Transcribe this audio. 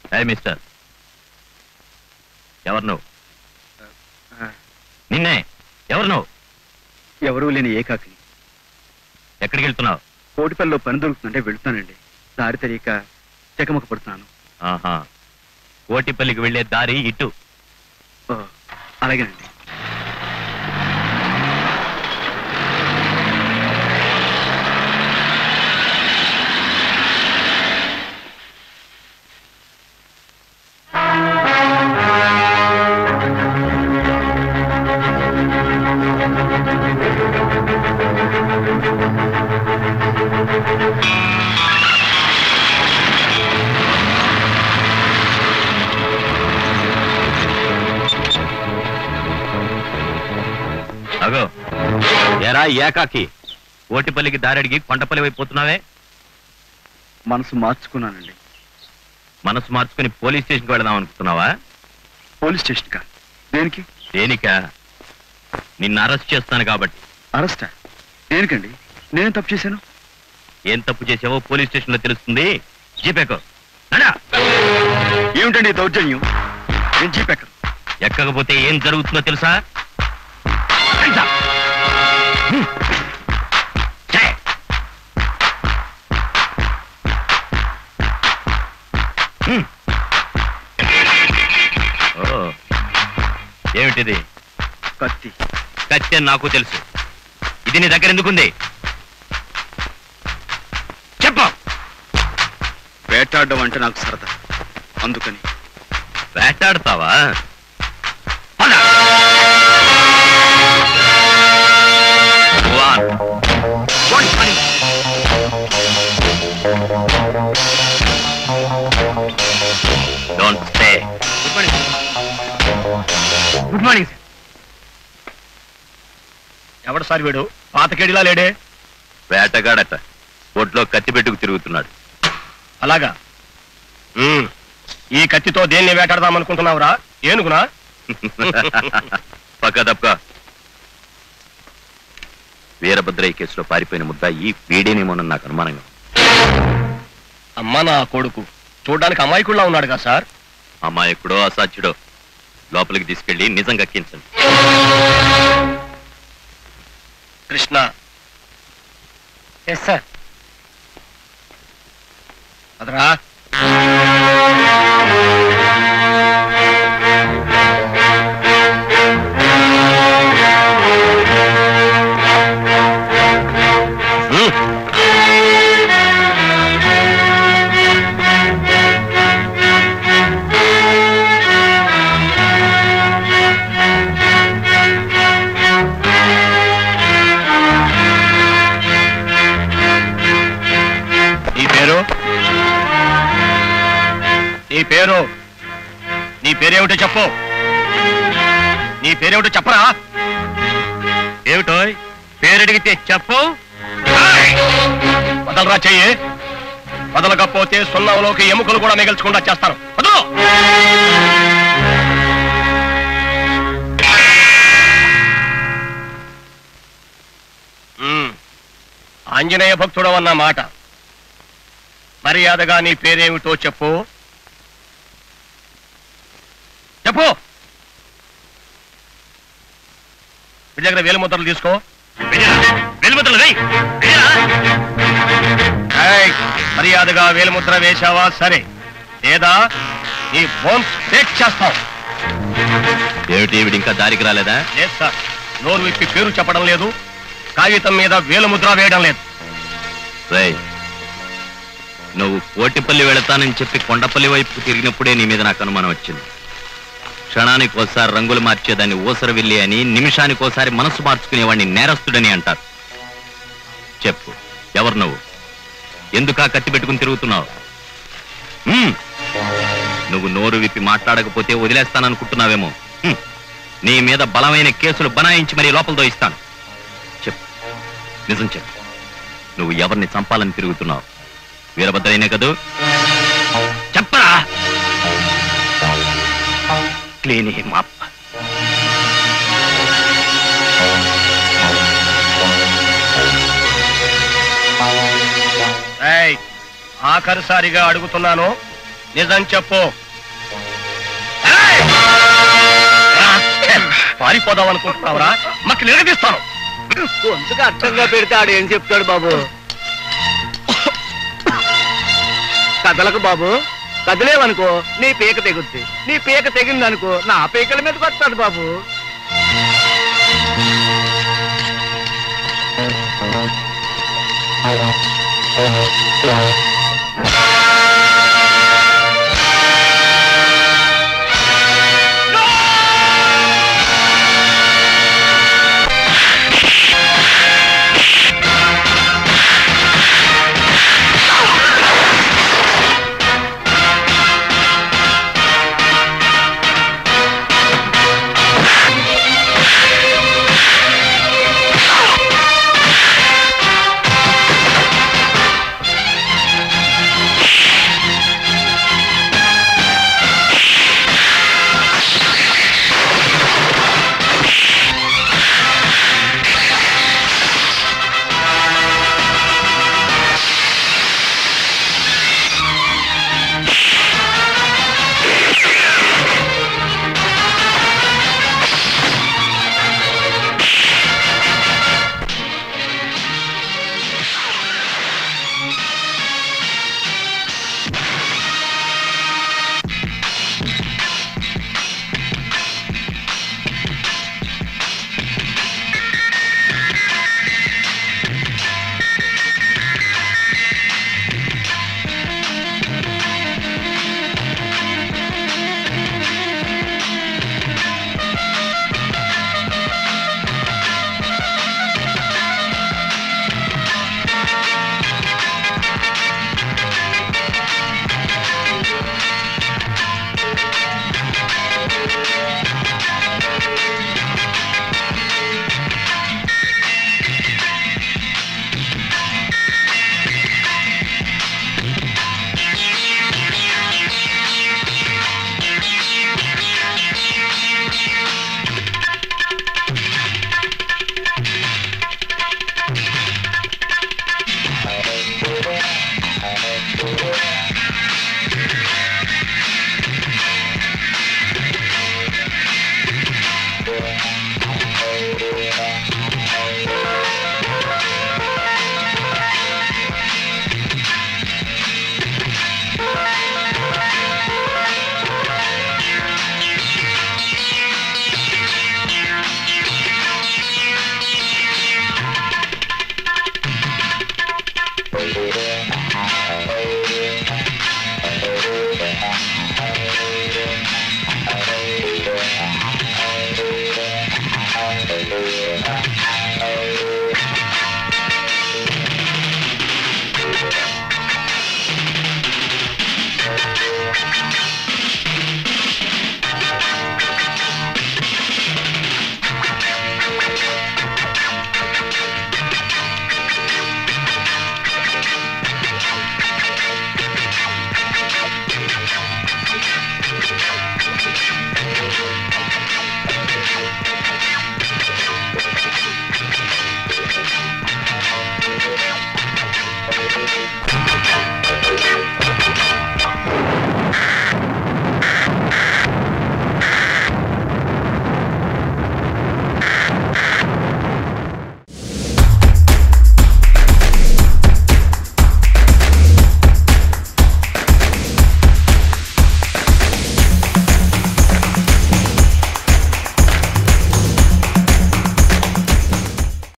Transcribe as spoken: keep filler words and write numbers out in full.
Mister, ఎవరు నువ్వు? నిన్నే. ఎవరు నువ్వు? ఎవరూ లేని ఏకాకిని. ఎక్కడికి వెళ్తున్నావు? కోటిపల్లిలో పని దొరుకుతుంటే వెళ్తానండి. దారి తెలియక చెకమక పడుతున్నాను. ఆహా, కోటిపల్లికి వెళ్లే దారి ఇటు. అలాగేనండి. అగో, ఎరా ఏకాకి, కోటిపల్లికి దారడిగి కొండపల్లి వైపోతున్నావే? మనసు మార్చుకున్నానండి. మనసు మార్చుకుని పోలీస్ స్టేషన్కి వెళదాం అనుకుంటున్నావా? పోలీస్ స్టేషన్ కా? దేనికి? దేనికా? నిన్ను అరెస్ట్ చేస్తాను కాబట్టి. అరెస్టా? దేనికండి? నేను తప్పు చేశాను? ఏం తప్పు చేసావో పోలీస్ స్టేషన్ లో తెలుస్తుంది. జీపేకో. ఏమిటండి దౌర్జన్యం? నేను జీపెక్కను. ఎక్కకపోతే ఏం జరుగుతుందో తెలుసా? ఏమిటిది? కత్తి. కత్తి అని నాకు తెలుసు. ఇది నీ దగ్గర ఎందుకుంది? చెప్పు. వేటాడడం అంటే నాకు సరదా, అందుకని. వేటాడతావా? Don't stay. Good morning. Good morning. ఎవడు సార్ వీడు? పాతకేడిలా లేడే? వేటగాడట. ఒడ్లో కత్తి పెట్టుకు తిరుగుతున్నాడు. అలాగా? ఈ కత్తితో దేన్ని వేటాడదాం అనుకుంటున్నావురా? ఏనుగునా? పక్క తప్ప. వీరభద్రయ్య కేసులో పారిపోయిన ముద్దాయి వీడేనేమోనని నాకు అనుమానంగా. అమ్మా నా కొడుకు చూడ్డానికి అమాయకుడిలా ఉన్నాడుగా సార్. అమాయకుడో అసాధ్యుడో లోపలికి తీసుకెళ్లి నిజం కక్కించండి. కృష్ణ. Yes sir. అదరా నీ పేరు నీ పేరేమిటో చెప్పు. నీ పేరేమిటో చెప్పరా? ఏమిటో పేరడిగితే చెప్పు. వదలరా చెయ్యి. వదలకపోతే సున్నంలోకి ఎముకలు కూడా మిగల్చకుండా చేస్తాను. వదలు. ఆంజనేయ భక్తుడు అన్న మాట. మర్యాదగా నీ పేరేమిటో చెప్పు. చెప్పు. మీ దగ్గర వేలు ముద్రలు తీసుకో. మర్యాదగా వేలు ముద్ర వేశావా సరే, లేదా నీ బోన్స్ బ్రేక్ చేస్తావు. ఏమిటి వీడి ఇంకా దారికి రాలేదా? లేదు సార్. నోరు విప్పి పేరు చెప్పడం లేదు, కాగితం మీద వేలు ముద్ర వేయడం లేదు. రేయ్, నువ్వు కోటిపల్లి వెళతానని చెప్పి కొండపల్లి వైపు తిరిగినప్పుడే నీ మీద నాకు అనుమానం వచ్చింది. క్షణానికి ఒకసారి రంగులు మార్చేదాన్ని ఊసరవిల్లి అని, నిమిషానికి ఒకసారి మనసు మార్చుకునేవాడిని నేరస్తుడని అంటారు. చెప్పు, ఎవరు నువ్వు? ఎందుకా కత్తి పెట్టుకుని తిరుగుతున్నావు? నువ్వు నోరు విప్పి మాట్లాడకపోతే వదిలేస్తాననుకుంటున్నావేమో. నీ మీద బలమైన కేసులు బనాయించి మరీ లోపల దోయిస్తాను. చెప్పు, నిజం చెప్పు. నువ్వు ఎవరిని చంపాలని తిరుగుతున్నావు? వీరభద్రయ్యనే కదూ? చెప్పరా. Clean him up. ఆఖరిసారిగా అడుగుతున్నాను, నిజం చెప్పు. పారిపోదాం అనుకుంటున్నావురా? మాకు నిలదీస్తాను. గొంతుగా అర్థంగా పెడితే ఆడు ఏం చెప్తాడు బాబు? కదలకు బాబు, కదలేవనుకో నీ పీక తెగుద్ది, నీ పీక తెగిందనుకో నా పీకల మీదకి వస్తాడు బాబు. Oh,